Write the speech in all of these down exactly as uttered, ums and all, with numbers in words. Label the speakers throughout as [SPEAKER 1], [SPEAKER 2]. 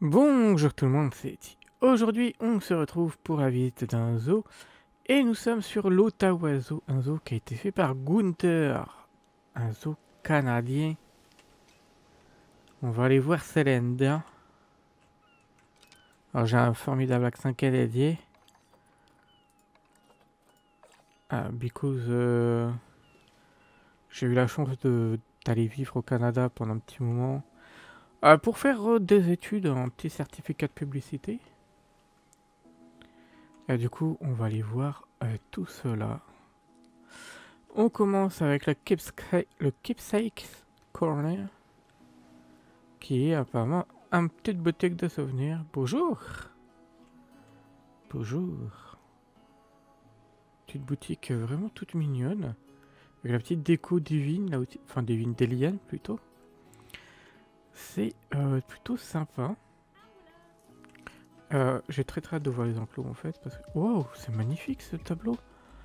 [SPEAKER 1] Bonjour tout le monde, c'est Eti. Aujourd'hui, on se retrouve pour la visite d'un zoo et nous sommes sur l'Ottawa Zoo, un zoo qui a été fait par Gunther, un zoo canadien. On va aller voir Selenda. Alors j'ai un formidable accent canadien. Ah, because euh, j'ai eu la chance de d'aller vivre au Canada pendant un petit moment. Euh, pour faire euh, des études, un petit certificat de publicité. Et du coup, on va aller voir euh, tout cela. On commence avec le Keepsake, le Keepsake Corner, qui est apparemment une petite boutique de souvenirs. Bonjour. Bonjour. Petite boutique vraiment toute mignonne, avec la petite déco divine, là aussi, enfin divine d'Eliane plutôt. C'est euh, plutôt sympa. Euh, J'ai très très hâte de voir les enclos en fait, parce que wow, c'est magnifique ce tableau.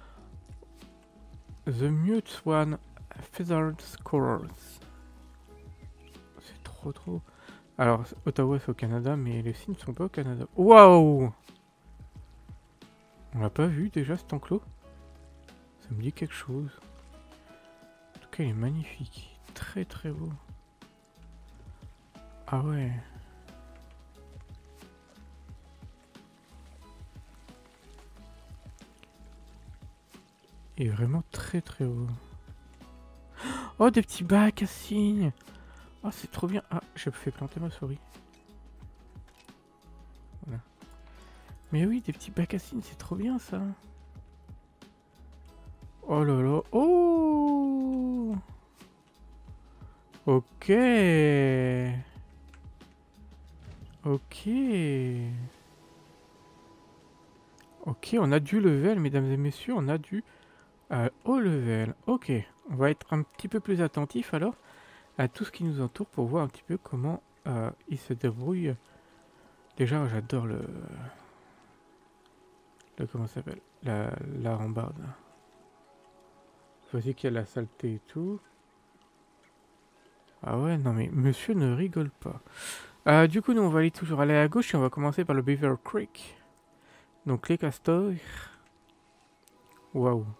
[SPEAKER 1] The Mute Swan Feathered Squirrels. C'est trop trop. Alors, Ottawa c'est au Canada, mais les signes sont pas au Canada. Waouh! On l'a pas vu déjà cet enclos? Ça me dit quelque chose. En tout cas, il est magnifique. Très très beau. Ah ouais. Il est vraiment très très beau. Oh, des petits bacs à signes! Oh, c'est trop bien. Ah, je fais planter ma souris. Voilà. Mais oui, des petits bacs à signes, c'est trop bien ça. Oh là là. Oh! Ok. Ok. Ok, on a du level, mesdames et messieurs. On a du euh, haut level. Ok. On va être un petit peu plus attentif alors à tout ce qui nous entoure pour voir un petit peu comment euh, il se débrouille. Déjà, j'adore le... le... comment ça s'appelle? La, la rambarde. Voici qu'il y a la saleté et tout. Ah ouais, non mais monsieur ne rigole pas. Euh, du coup, nous, on va aller toujours aller à gauche et on va commencer par le Beaver Creek. Donc, les castors. Waouh.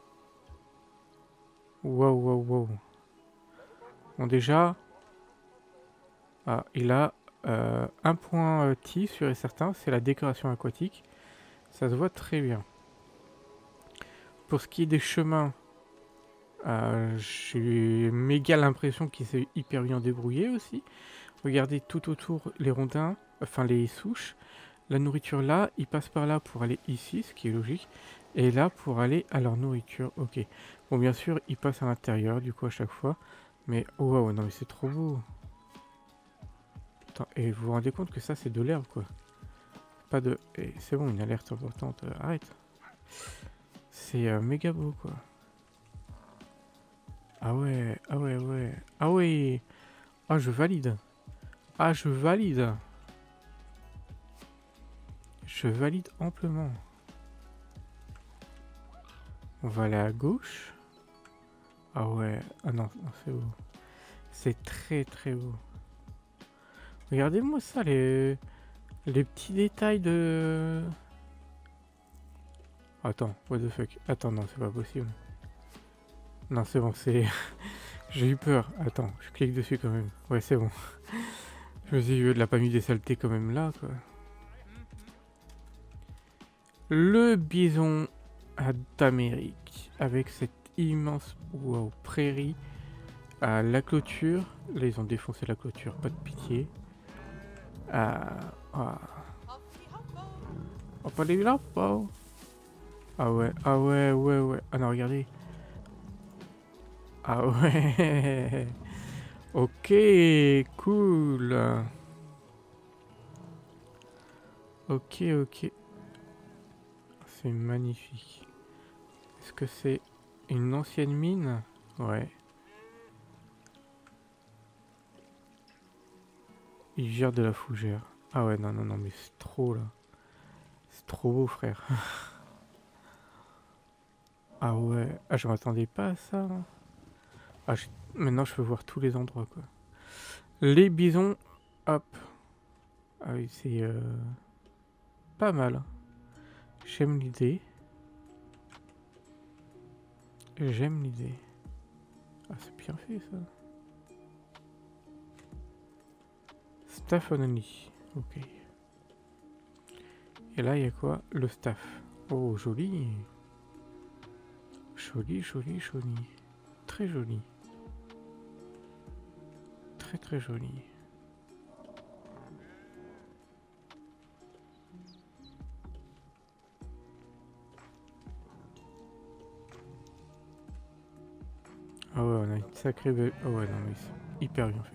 [SPEAKER 1] Waouh, waouh, waouh. Bon, déjà... Ah, il a euh, un point euh, T, sûr et certain, c'est la décoration aquatique. Ça se voit très bien. Pour ce qui est des chemins, euh, j'ai méga l'impression qu'il s'est hyper bien débrouillé aussi. Regardez tout autour les rondins, enfin les souches. La nourriture là, ils passent par là pour aller ici, ce qui est logique. Et là pour aller à leur nourriture, ok. Bon, bien sûr, ils passent à l'intérieur du coup à chaque fois. Mais oh wow, non mais c'est trop beau. Attends, et vous vous rendez compte que ça c'est de l'herbe quoi. Pas de... Eh, c'est bon, une alerte importante, euh, arrête. C'est euh, méga beau quoi. Ah ouais, ah ouais, ouais. Ah ouais. Ah, je valide. Ah, je valide. Je valide amplement. On va aller à gauche. Ah ouais. Ah non, non c'est beau. C'est très très beau. Regardez-moi ça, les... les petits détails de... Attends, what the fuck. Attends, non, c'est pas possible. Non, c'est bon, c'est... J'ai eu peur. Attends, je clique dessus quand même. Ouais, c'est bon. Je me suis dit, il a pas mis des saletés quand même là, quoi. Le bison d'Amérique, avec cette immense wow, prairie. À la clôture. Là, ils ont défoncé la clôture, pas de pitié. Ah, ah. Oh, pas les là, oh. Ah ouais, ah ouais, ouais, ouais. Ah non, regardez. Ah ouais. Ok, cool. Ok, ok. C'est magnifique. Est-ce que c'est une ancienne mine? Ouais. Il gère de la fougère. Ah ouais, non, non, non, mais c'est trop là. C'est trop beau, frère. Ah ouais. Ah, je m'attendais pas à ça. Ah, maintenant, je peux voir tous les endroits, quoi. Les bisons, hop. Ah oui, c'est euh, pas mal. J'aime l'idée. J'aime l'idée. Ah, c'est bien fait ça. Staff only. Ok. Et là, il y a quoi? Le staff. Oh, joli. Joli, joli, joli. Très joli. Très, très joli. Ah ouais, on a une sacrée belle... Ah ouais, non, mais c'est hyper bien fait.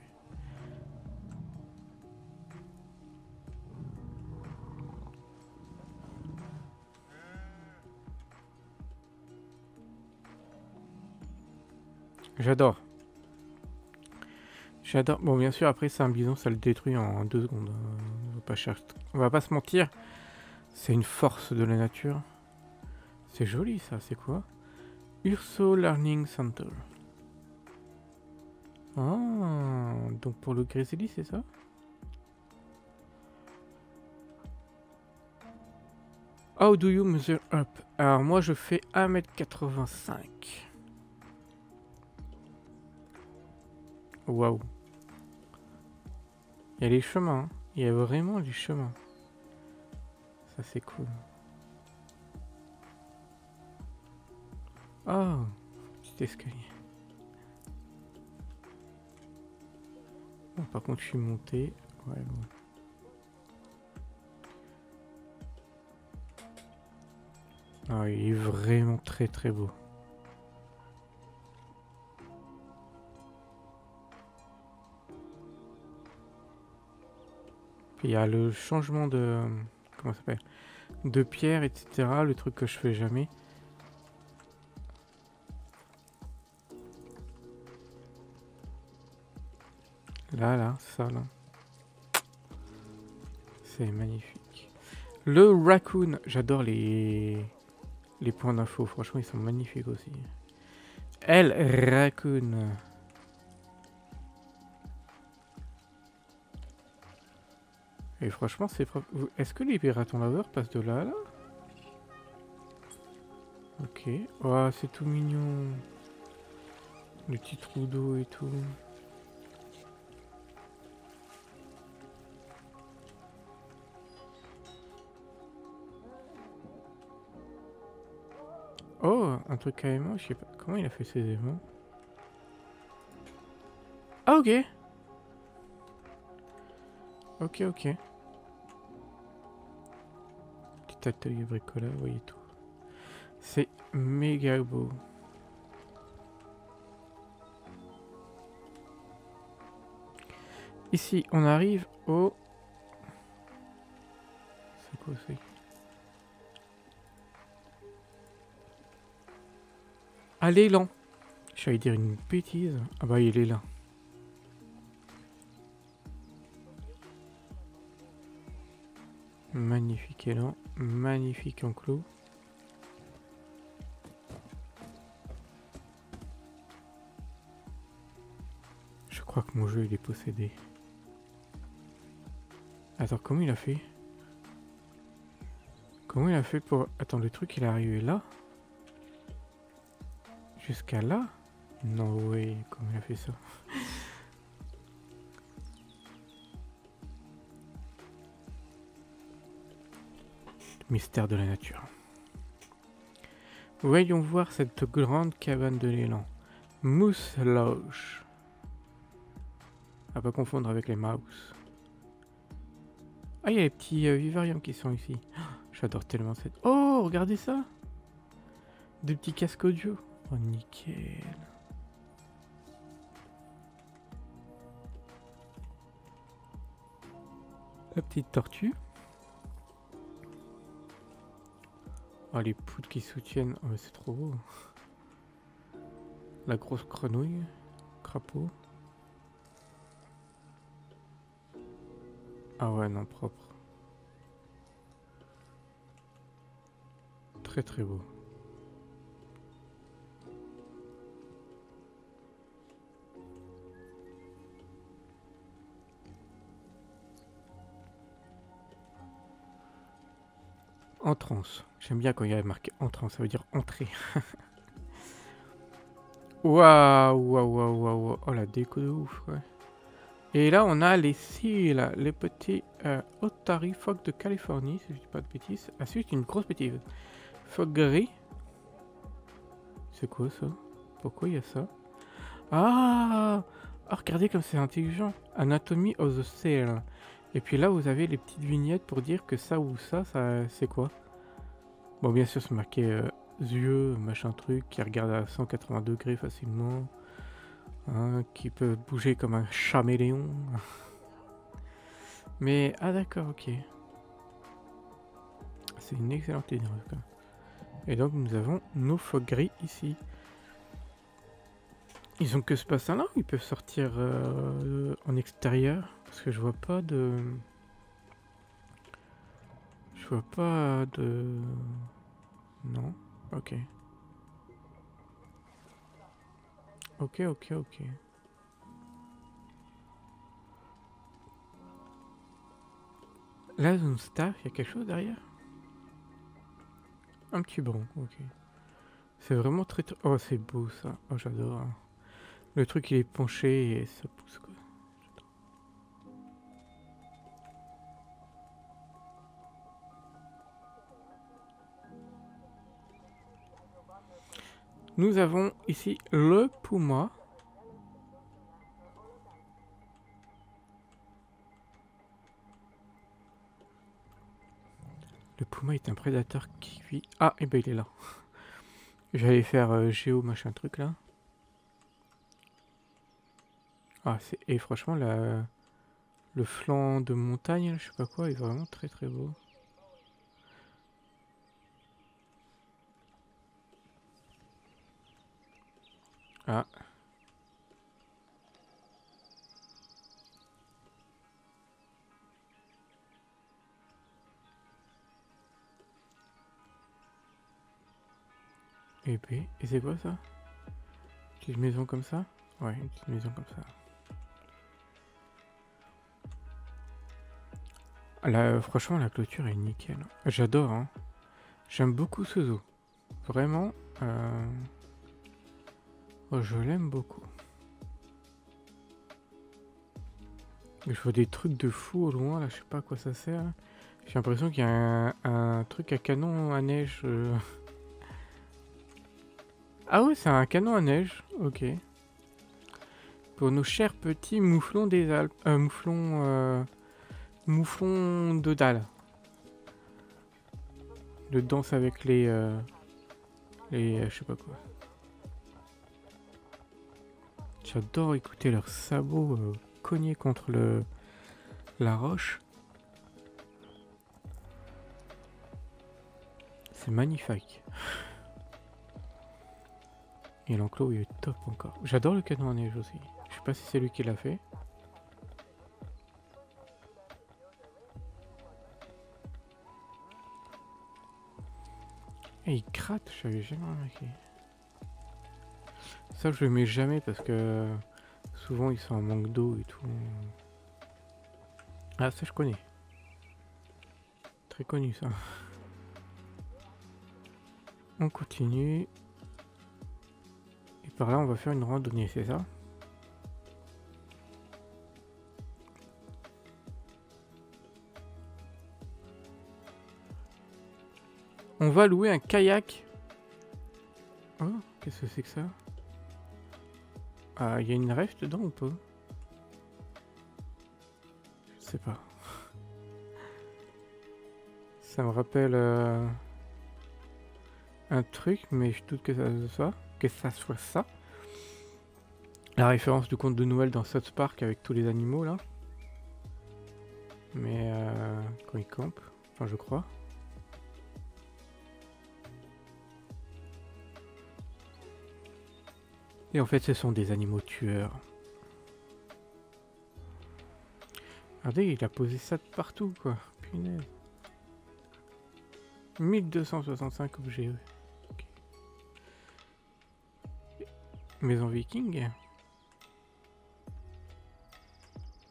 [SPEAKER 1] J'adore. J'adore. Bon, bien sûr, après, c'est un bison, ça le détruit en deux secondes. On va pas chercher... On va pas se mentir. C'est une force de la nature. C'est joli, ça. C'est quoi? Urso Learning Center. Ah, donc pour le grizzly, c'est ça? How do you measure up? Alors, moi, je fais un mètre quatre-vingt-cinq. Waouh. Il y a les chemins. Hein. Il y a vraiment les chemins. Ça, c'est cool. Ah, petit escalier. Bon, par contre, je suis monté. Ouais, bon. Ah, il est vraiment très très beau. Puis il y a le changement de... Comment ça s'appelle? De pierre, et cetera. Le truc que je fais jamais. Là, là, ça, là. C'est magnifique. Le raccoon. J'adore les... les points d'info. Franchement, ils sont magnifiques aussi. El raccoon. Et franchement, c'est propre. Est-ce que les ratons laveurs passent de là à là? Ok. Oh, c'est tout mignon. Le petit trou d'eau et tout. Oh, un truc carrément, je sais pas. Comment il a fait ses aimants? Ah, ok. Ok, ok. Petit atelier bricolage, vous voyez tout. C'est méga beau. Ici, on arrive au... C'est quoi c'est? À l'élan. J'allais dire une bêtise. Ah bah il est là. Magnifique élan. Magnifique enclos. Je crois que mon jeu il est possédé. Attends, comment il a fait? Comment il a fait pour... Attends, le truc il est arrivé là? Jusqu'à là? Non, ouais, comment il a fait ça? Mystère de la nature. Voyons voir cette grande cabane de l'élan. Moose Lodge. À pas confondre avec les mouse. Ah, il y a les petits euh, vivariums qui sont ici. Oh, j'adore tellement cette... Oh, regardez ça! Des petits casques audio. Oh, nickel. La petite tortue. Oh, les poutres qui soutiennent. Oh, c'est trop beau. La grosse grenouille. Crapaud. Ah ouais, non, propre. Très très beau. Entrance. J'aime bien quand il y a marqué entrance, ça veut dire entrée. Waouh, waouh, waouh, waouh. Oh la déco de ouf, ouais. Et là, on a les cils, les petits euh, Otari phoques de Californie, si je dis pas de bêtises. Ah, c'est une grosse bêtise. Phoque gris. C'est quoi ça? Pourquoi il y a ça? Ah, ah, regardez comme c'est intelligent. Anatomy of the Seal. Et puis là, vous avez les petites vignettes pour dire que ça ou ça, ça c'est quoi? Bon, bien sûr, c'est marqué euh, yeux, machin truc, qui regarde à cent quatre-vingts degrés facilement. Hein, qui peut bouger comme un caméléon. Mais, ah d'accord, ok. C'est une excellente idée en tout cas. Et donc nous avons nos phoques gris ici. Ils ont que ce bassin là ou ils peuvent sortir euh, en extérieur? Parce que je vois pas de... Je vois pas de... Non? Ok. Ok, ok, ok. La zone staff, il y a quelque chose derrière? Un petit bron, ok. C'est vraiment très... Oh, c'est beau ça. Oh, j'adore. Hein. Le truc, il est penché et ça pousse quoi. Nous avons ici le puma. Le puma est un prédateur qui vit... Ah, et ben il est là. J'allais faire euh, géo machin truc là. Ah, c'est... Et franchement, la... le flanc de montagne, je sais pas quoi, est vraiment très très beau. Ah. Et puis, et c'est quoi ça? Une petite maison comme ça? Ouais, une petite maison comme ça. Là, franchement, la clôture est nickel. J'adore, hein. J'aime beaucoup ce zoo. Vraiment, euh... oh, je l'aime beaucoup. Je vois des trucs de fou au loin, là, je sais pas à quoi ça sert. J'ai l'impression qu'il y a un, un truc à canon à neige. Euh... Ah ouais, c'est un canon à neige, ok. Pour nos chers petits mouflons des Alpes. Euh, mouflons... Euh... Mouflons de dalle. De danse avec les... Euh... Les... Euh, je sais pas quoi. J'adore écouter leurs sabots euh, cogner contre le... la roche. C'est magnifique. Et l'enclos il est top encore. J'adore le canon à neige aussi. Je sais pas si c'est lui qui l'a fait. Et il gratte, je savais jamais remarqué. Ça je le mets jamais parce que souvent ils sont en manque d'eau et tout. Ah ça je connais. Très connu ça. On continue. Et par là on va faire une randonnée, c'est ça? On va louer un kayak. Oh, qu'est-ce que c'est que ça? Ah, il y a une ref dedans ou pas? Je sais pas. Ça me rappelle euh, un truc, mais je doute que ça soit, que ça soit ça. La référence du conte de Noël dans South Park avec tous les animaux là. Mais euh, quand ils campent, enfin je crois. Et en fait ce sont des animaux tueurs. Regardez, il a posé ça de partout quoi. Punaise. mille deux cent soixante-cinq objets. Okay. Maison viking.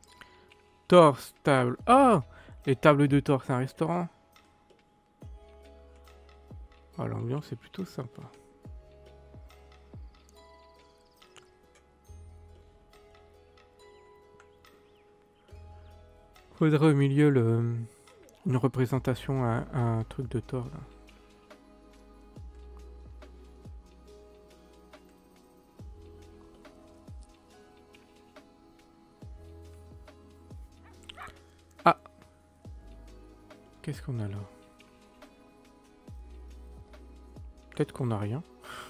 [SPEAKER 1] Torse, table. Oh! Les tables de Thor, c'est un restaurant. Oh, l'ambiance est plutôt sympa. Faudrait au milieu le, une représentation à, à un truc de Thor là. Ah, qu'est-ce qu'on a là? Peut-être qu'on n'a rien.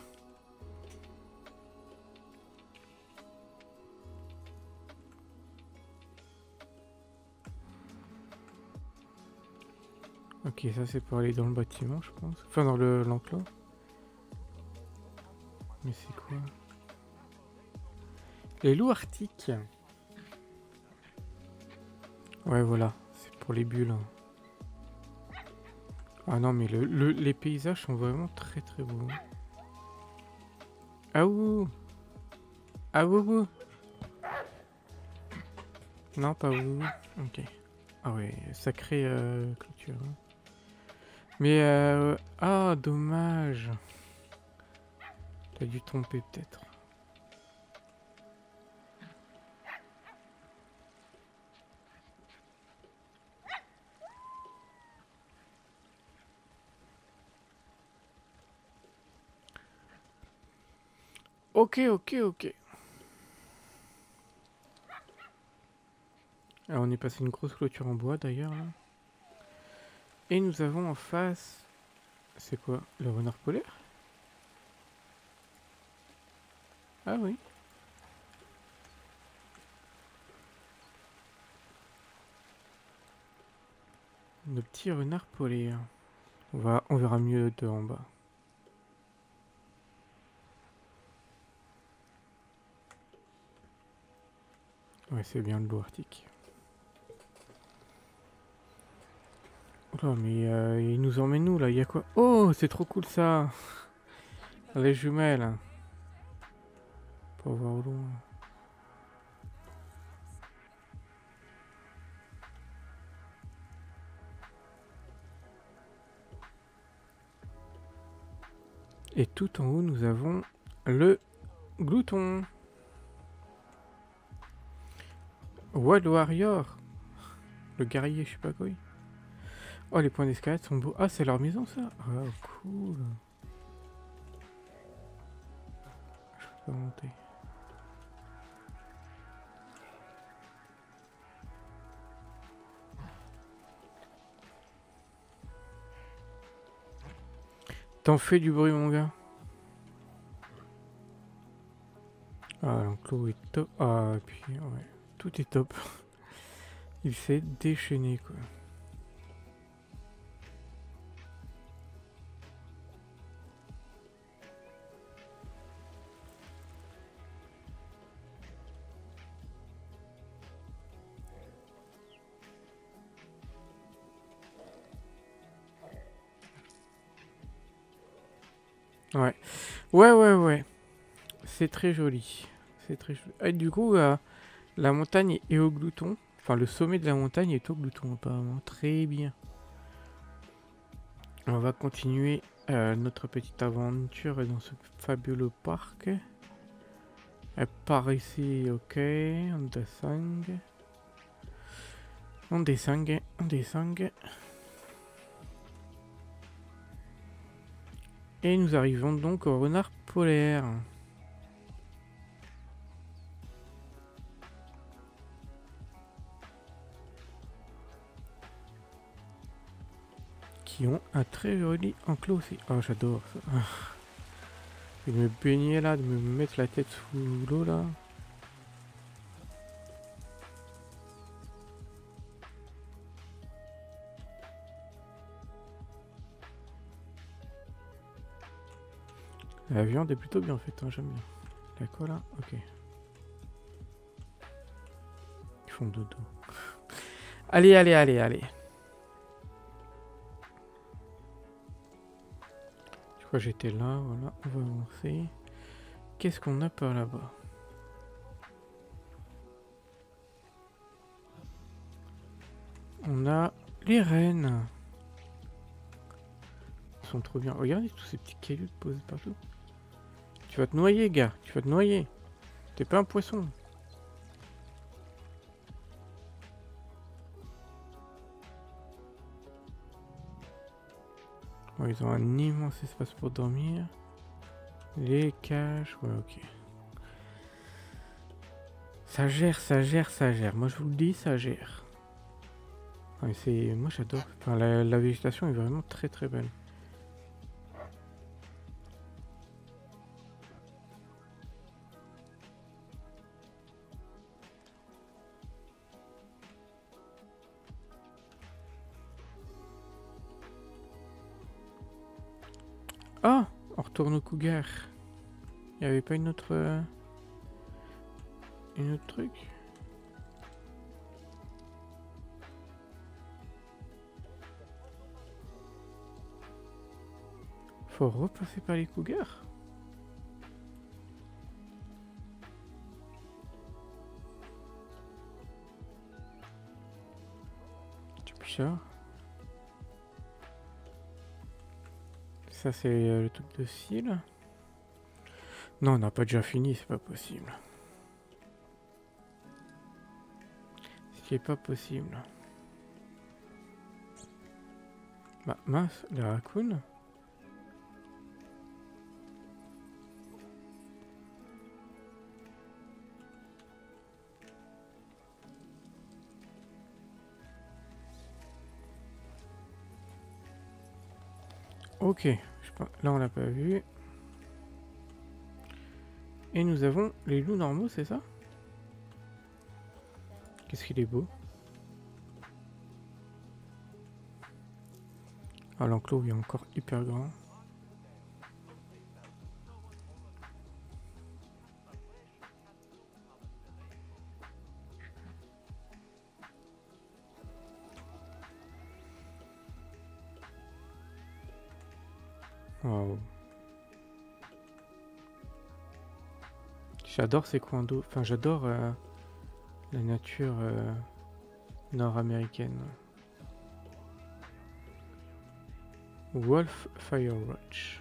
[SPEAKER 1] Ok, ça c'est pour aller dans le bâtiment, je pense. Enfin, dans le l'enclos. Mais c'est quoi? Les loups arctiques. Ouais, voilà. C'est pour les bulles. Ah non, mais le, le, les paysages sont vraiment très très beaux. Ah ouh. Ah ouh ouh. Non, pas ouh. Ok. Ah ouais, sacrée euh, clôture. Hein. Mais euh... ah, dommage. T'as dû tromper peut-être. Ok, ok, ok. Alors on est passé une grosse clôture en bois d'ailleurs. Et nous avons en face... C'est quoi? Le renard polaire? Ah oui. Le petit renard polaire. On, va, on verra mieux de en bas. Ouais, c'est bien le loup arctique. Oh mais euh, il nous emmène où là? Il y a quoi? Oh, c'est trop cool ça! Les jumelles. Pour voir au loin. Et tout en haut, nous avons le glouton. Wild Warrior. Le guerrier, je sais pas quoi. Oh, les points d'escalade sont beaux. Ah, c'est leur maison ça? Oh, cool. Je peux pas monter. T'en fais du bruit, mon gars. Ah, l'enclos est top. Ah, et puis, ouais. Tout est top. Il s'est déchaîné, quoi. Ouais. Ouais, ouais, ouais. C'est très joli. C'est très joli. Et du coup, euh, la montagne est au glouton. Enfin, le sommet de la montagne est au glouton, apparemment. Très bien. On va continuer euh, notre petite aventure dans ce fabuleux parc. Et par ici, ok. On descend. On descend. On descend. Et nous arrivons donc au renard polaire. Qui ont un très joli enclos aussi. Oh, j'adore ça. De me baigner là, de me mettre la tête sous l'eau là. La viande est plutôt bien faite, hein, j'aime bien. La quoi là? Ok. Ils font dodo. Allez, allez, allez, allez. Je crois que j'étais là, voilà, on va avancer. Qu'est-ce qu'on a par là-bas? On a les rennes. sont trop bien. Regardez tous ces petits cailloux posés partout. Tu vas te noyer, gars. Tu vas te noyer. T'es pas un poisson. Bon, ils ont un immense espace pour dormir. Les cages, ouais, ok. Ça gère, ça gère, ça gère. Moi, je vous le dis, ça gère. Ouais, c'est, moi, j'adore. Enfin, la, la végétation est vraiment très, très belle. Ah, on retourne au cougar. Il n'y avait pas une autre... Euh, une autre truc? Faut repasser par les cougars? C'est bizarre. Ça c'est euh, le truc de cils. Non, on n'a pas déjà fini, c'est pas possible. C'est pas possible. Bah mince, les raccoons. Ok, je pense, là on l'a pas vu. Et nous avons les loups normaux, c'est ça? Qu'est-ce qu'il est beau. Ah, l'enclos est encore hyper grand. Wow. J'adore ces coins d'eau. Enfin, j'adore euh, la nature euh, nord-américaine. Wolf Firewatch.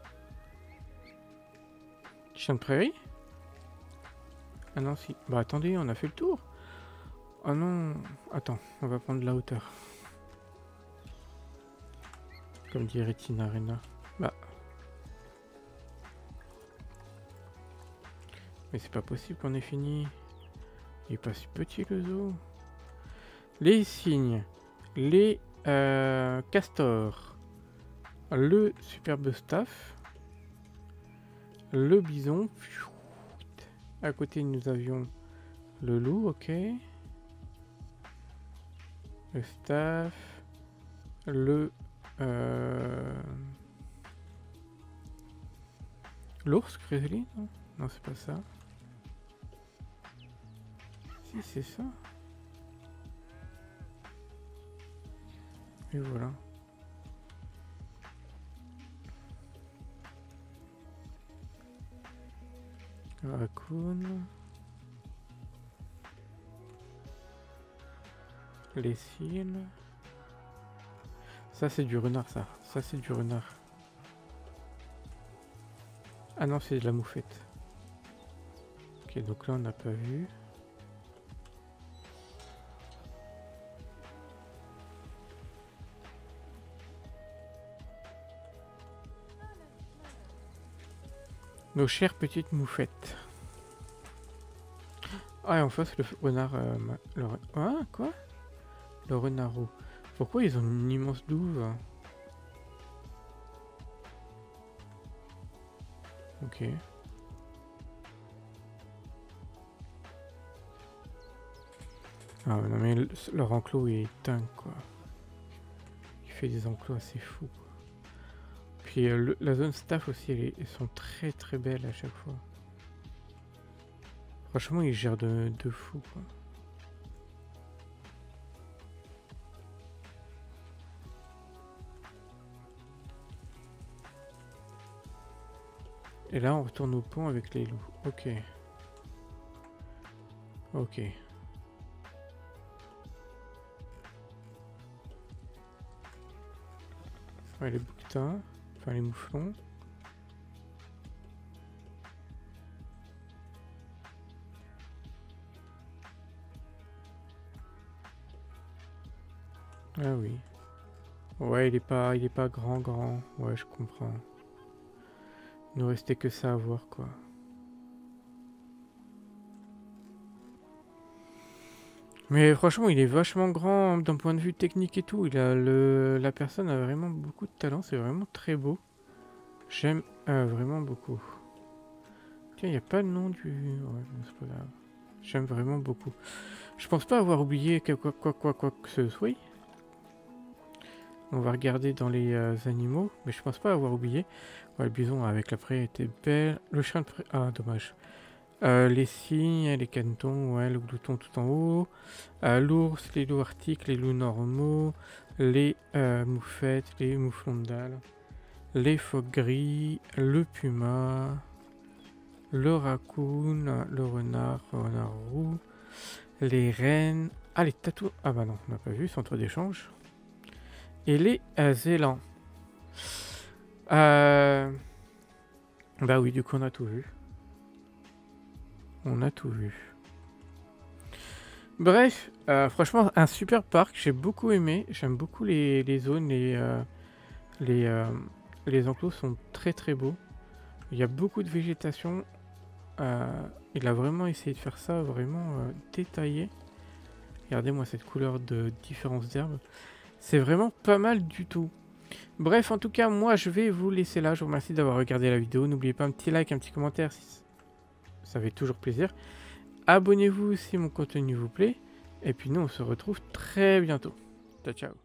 [SPEAKER 1] Chien de prairie? Ah non, si. Bah attendez, on a fait le tour. Oh non. Attends, on va prendre de la hauteur. Comme dirait Tina Arena. Bah. Mais c'est pas possible qu'on ait fini. Il est pas si petit le zoo. Les cygnes. Les euh, castors. Le superbe staff. Le bison. À côté, nous avions le loup, ok. Le staff. Le... Euh... L'ours grizzly, non? Non, c'est pas ça. Si, c'est ça. Et voilà. Raccoon. Les cils. Ça c'est du renard, ça. Ça c'est du renard. Ah non, c'est de la moufette. Ok, donc là on n'a pas vu. Nos chères petites moufettes. Ah, et en face le renard... Euh, le... Ah, quoi? Le renard roux. Pourquoi ils ont une immense douve? Ok. Ah non mais le, leur enclos est dingue quoi. Il fait des enclos assez fous quoi. Puis euh, le, la zone staff aussi, elle est, elles sont très très belles à chaque fois. Franchement ils gèrent de, de fou quoi. Et là on retourne au pont avec les loups. Ok. Ok. Ouais, les bouquetins. Enfin, les mouflons. Ah oui. Ouais, il est pas, il est pas grand, grand. Ouais, je comprends. Il nous restait que ça à voir, quoi. Mais franchement, il est vachement grand d'un point de vue technique et tout. Il a le, la personne a vraiment beaucoup de talent. C'est vraiment très beau. J'aime euh, vraiment beaucoup. Tiens, il n'y a pas le nom du... Ouais, c'est pas grave. J'aime vraiment beaucoup. Je pense pas avoir oublié quoi, quoi, quoi, quoi, quoi que ce soit. On va regarder dans les euh, animaux, mais je pense pas avoir oublié. Ouais, le bison avec la prairie était belle. Le chien de prairie... Ah, dommage. Euh, les cygnes, les canetons, ouais, le glouton tout en haut. Euh, l'ours, les loups arctiques, les loups normaux. Les euh, moufettes, les mouflons de dalle. Les phoques gris, le puma. Le raccoon, le renard, le renard roux. Les rennes. Ah, les tatous. Ah bah non, on n'a pas vu, centre d'échange. Et les euh, élans. Euh... Bah oui, du coup on a tout vu. On a tout vu. Bref, euh, franchement un super parc, j'ai beaucoup aimé. J'aime beaucoup les, les zones, les, euh, les, euh, les enclos sont très très beaux. Il y a beaucoup de végétation. Euh, il a vraiment essayé de faire ça vraiment euh, détaillé. Regardez-moi cette couleur de différence d'herbe. C'est vraiment pas mal du tout. Bref, en tout cas, moi, je vais vous laisser là. Je vous remercie d'avoir regardé la vidéo. N'oubliez pas un petit like, un petit commentaire. Si ça fait toujours plaisir. Abonnez-vous si mon contenu vous plaît. Et puis nous, on se retrouve très bientôt. Ciao, ciao.